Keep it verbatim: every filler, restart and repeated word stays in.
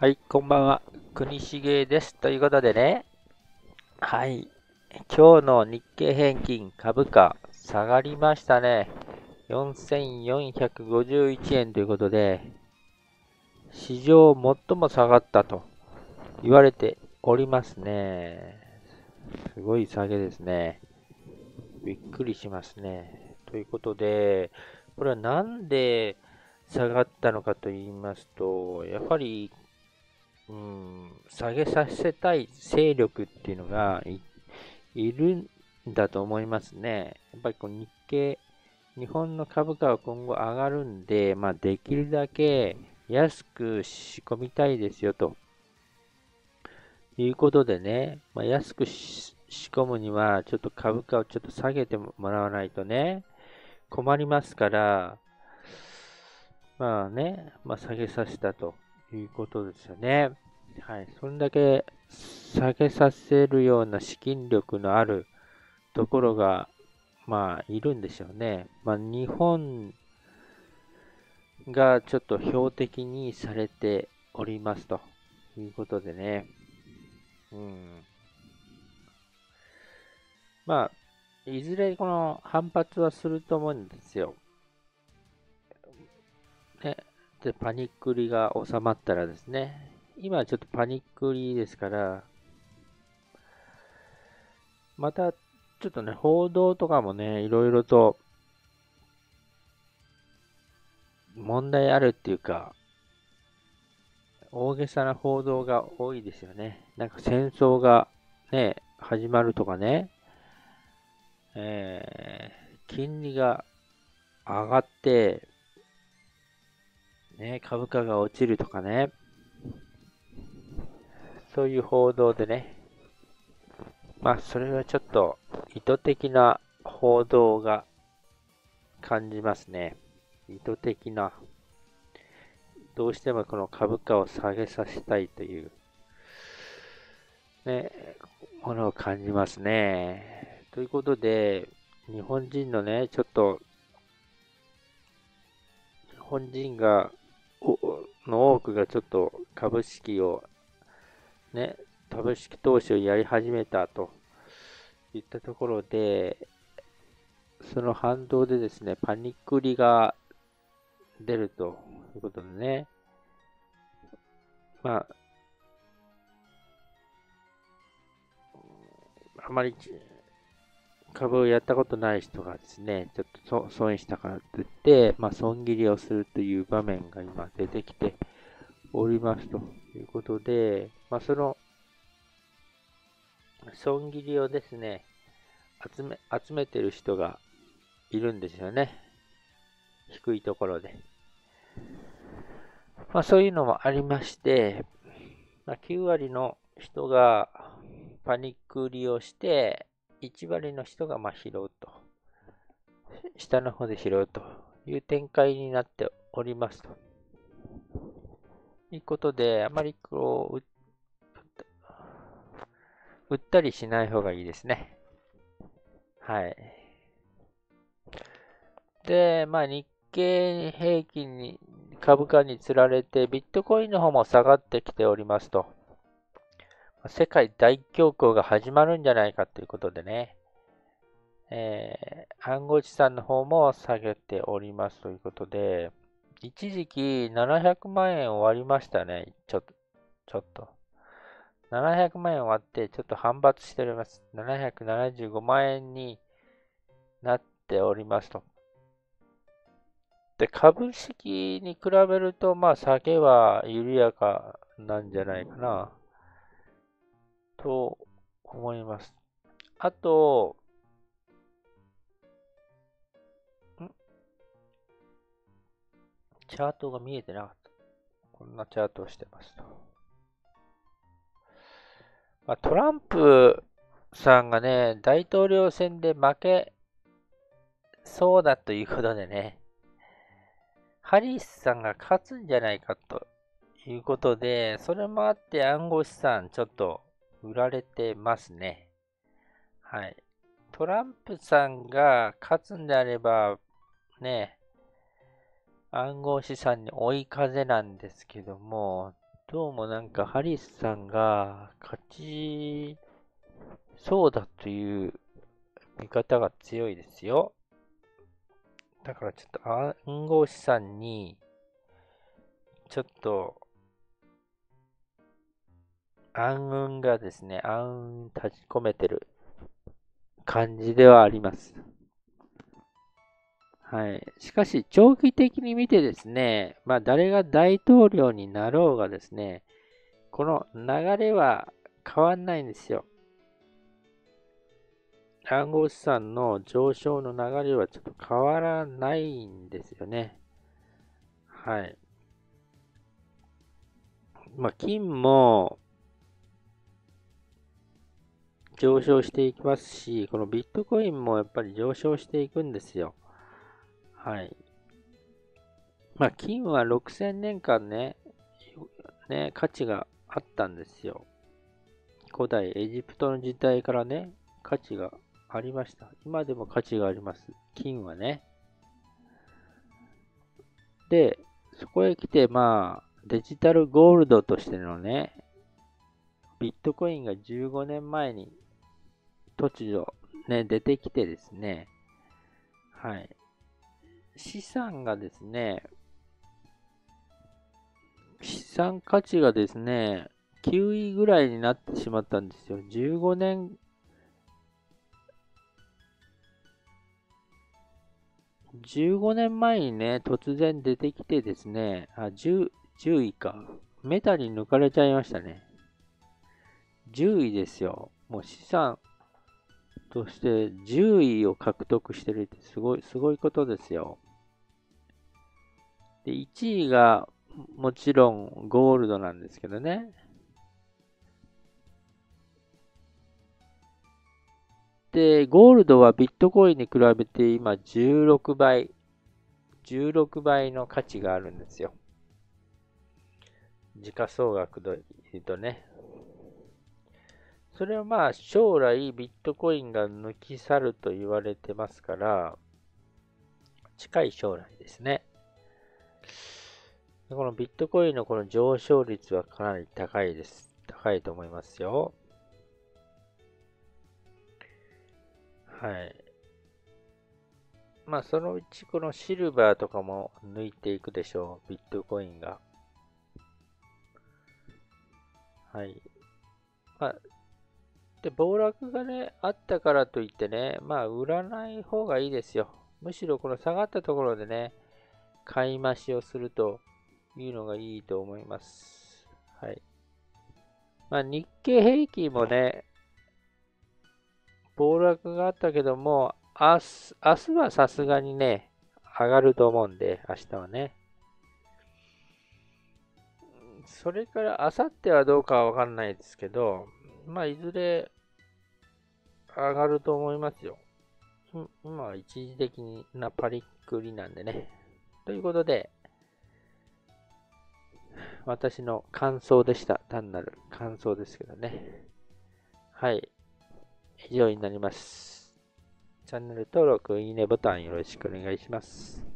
はい、こんばんは。国重です。ということでね、はい、今日の日経平均株価下がりましたね。よんせんよんひゃくごじゅういちえんということで、史上最も下がったと言われておりますね。すごい下げですね。びっくりしますね。ということで、これはなんで下がったのかと言いますと、やはりうん、下げさせたい勢力っていうのがい、いるんだと思いますね。やっぱりこう日経、日本の株価は今後上がるんで、まあ、できるだけ安く仕込みたいですよということでね、まあ、安くし仕込むにはちょっと株価をちょっと下げてもらわないとね、困りますから、まあね、まあ、下げさせたということですよね。はい。それだけ下げさせるような資金力のあるところが、まあ、いるんでしょうね。まあ、日本がちょっと標的にされておりますということでね。うん。まあ、いずれこの反発はすると思うんですよ。ね。で、パニック売りが収まったらですね。今はちょっとパニック売りですから、またちょっとね、報道とかもね、いろいろと問題あるっていうか、大げさな報道が多いですよね。なんか戦争がね、始まるとかね、えー金利が上がって、ね、株価が落ちるとかね、そういう報道でね、まあそれはちょっと意図的な報道が感じますね。意図的な、どうしてもこの株価を下げさせたいという、ね、ものを感じますね。ということで、日本人のね、ちょっと、日本人が、おの多くがちょっと株式を、ね、株式投資をやり始めたといったところで、その反動でですね、パニック売りが出るということでね、まあ、あまり株をやったことない人がですね、ちょっと損したからといって、まあ、損切りをするという場面が今出てきておりますということで、まあ、その損切りをですね、集め、集めてる人がいるんですよね。低いところで。まあ、そういうのもありまして、まあ、きゅう割の人がパニック売りをして、いち割の人がまあ拾うと。下の方で拾うという展開になっておりますということで、あまりこう、売ったりしない方がいいですね。はい。で、まあ日経平均に株価につられて、ビットコインの方も下がってきておりますと。世界大恐慌が始まるんじゃないかということでね、えー、暗号資産の方も下げておりますということで、一時期ななひゃくまん円終わりましたね。ちょっと、ちょっと。ななひゃくまん円終わって、ちょっと反発しております。ななひゃくななじゅうごまん円になっておりますと。で、株式に比べると、まあ、下げは緩やかなんじゃないかな、と思います。あと、んチャートが見えてなかった。こんなチャートをしてますと。まあ、トランプさんがね、大統領選で負けそうだということでね、ハリスさんが勝つんじゃないかということで、それもあって暗号資産ちょっと売られてますね。はい。トランプさんが勝つんであれば、ね、暗号資産に追い風なんですけども、 どうもなんかハリスさんが勝ちそうだという見方が強いですよ。だからちょっと暗号資産にちょっと暗雲がですね、暗雲立ち込めてる感じではあります。はい。しかし、長期的に見てですね、まあ、誰が大統領になろうがですね、この流れは変わんないんですよ。暗号資産の上昇の流れはちょっと変わらないんですよね。はい。まあ、金も上昇していきますし、このビットコインもやっぱり上昇していくんですよ。はい。まあ、金はろくせんねんかんね、ね、価値があったんですよ。古代エジプトの時代からね、価値がありました。今でも価値があります。金はね。で、そこへ来て、まあ、デジタルゴールドとしてのね、ビットコインがじゅうごねんまえに突如ね、出てきてですね、はい。資産がですね、資産価値がですね、きゅういぐらいになってしまったんですよ。じゅうごねん、じゅうごねんまえにね、突然出てきてですね、あ、じゅう、じゅういか。メタに抜かれちゃいましたね。じゅういですよ。もう資産としてじゅういを獲得してるってすごい、すごいことですよ。で、いちいがもちろんゴールドなんですけどね。で、ゴールドはビットコインに比べて今じゅうろくばい、じゅうろくばいの価値があるんですよ。時価総額で言うとね。それはまあ将来ビットコインが抜き去ると言われてますから、近い将来ですね。このビットコインのこの上昇率はかなり高いです。高いと思いますよ。はい。まあそのうちこのシルバーとかも抜いていくでしょう。ビットコインが。はい。まあ、で、暴落がね、あったからといってね、まあ売らない方がいいですよ。むしろこの下がったところでね、買い増しをするというのがいいと思います。はい。まあ日経平均もね、暴落があったけども、明日、明日はさすがにね、上がると思うんで、明日はね。それから明後日はどうかはわかんないですけど、まあ、いずれ上がると思いますよ。今は一時的なパリックリなんでね。ということで、私の感想でした。単なる感想ですけどね。はい。以上になります。チャンネル登録、いいねボタンよろしくお願いします。